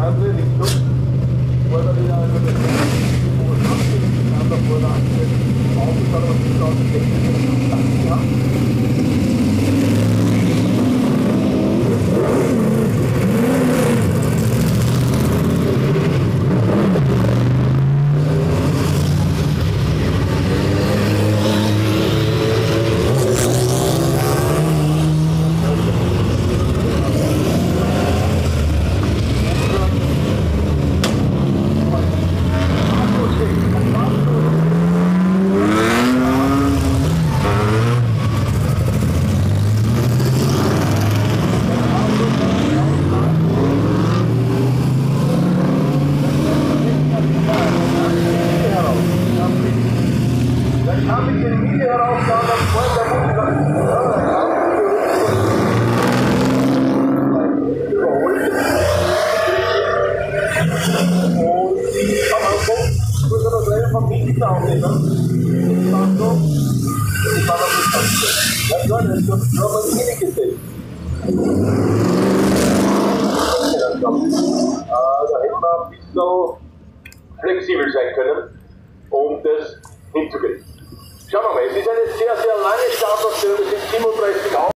andere Richtung. Vorder wieder also das vorder Auto, aber nicht aus dem ja. Da hätten wir ein bisschen flexibel sein können, um das hinzukriegen. Schauen wir mal, es ist eine sehr, sehr lange Startaufstellung, es sind 37 Autos.